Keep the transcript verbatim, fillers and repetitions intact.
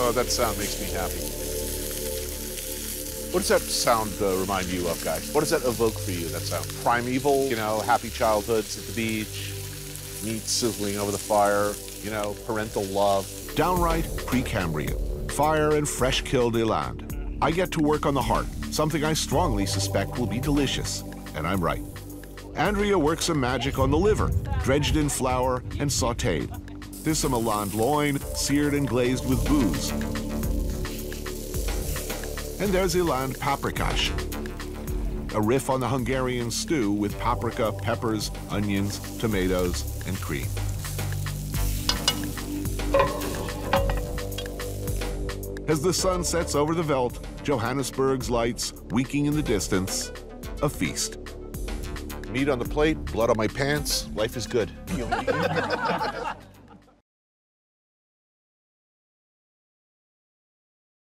Oh, that sound makes me happy. What does that sound uh, remind you of, guys? What does that evoke for you, that sound? Primeval, you know, happy childhoods at the beach, meat sizzling over the fire, you know, parental love. Downright Precambrian, fire and fresh-killed eland. I get to work on the heart, something I strongly suspect will be delicious, and I'm right. Andrea works some magic on the liver, dredged in flour and sautéed. There's some eland loin, seared and glazed with booze. And there's eland paprikash, a riff on the Hungarian stew with paprika, peppers, onions, tomatoes, and cream. As the sun sets over the veldt, Johannesburg's lights winking in the distance, a feast. Meat on the plate, blood on my pants, life is good.